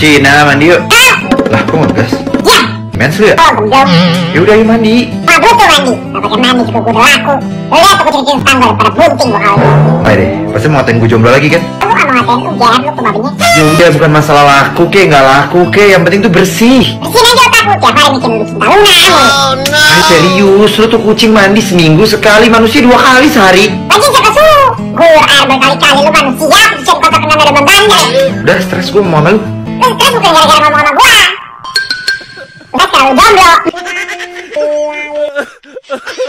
Cina, mandi yuk. Lah, kok ngegas? Ya. Mens lu ya? Oh, belum. Ya udah, yuk mandi. Ah, butuh mandi. Gak pakai mandi juga gue udah laku. Lo liat tuh kucing-kucing tetangga pada bunting gue kali. Ayo deh, pasti mau ngatain gue jomblo lagi kan? Lu gak mau ngatain lu, ger, lu kemarinnya. Ya udah, bukan masalah laku ke, nggak laku ke, yang penting tuh bersih. Bersihin aja otak lu, tiap hari bikin lu cinta lunak. Ayo serius, lu tuh kucing mandi seminggu sekali, manusia 2 kali sehari. Lagi siapa suruh? Gue air berkali-kali, lu manusia, cucian kotor kena ada bandar. Udah, stres gue mau sama lu. Lu stres bukan gara-gara ngomong sama gua. Udah sekarang lu jomblo.